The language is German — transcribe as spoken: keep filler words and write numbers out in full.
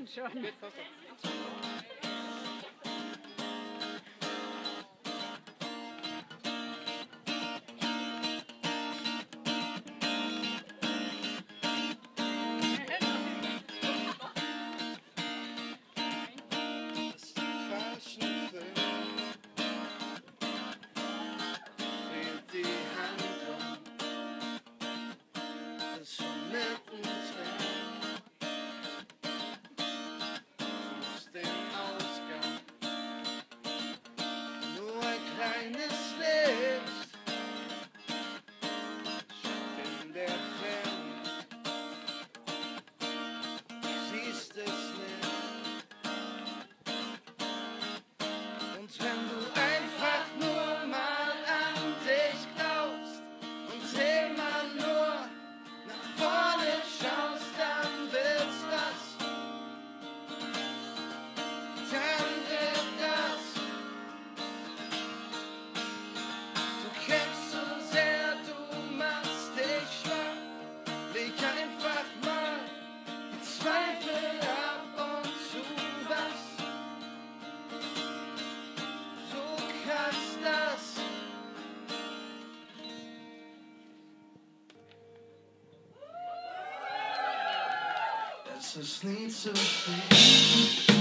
denn schon? Wenn du einfach nur mal an dich glaubst und immer nur nach vorne schaust, dann wird's das, dann wird das. Du kämpfst so sehr, du machst dich schwach, leg einfach mal die Zweifel ab und zu was. Es ist nie zu spät.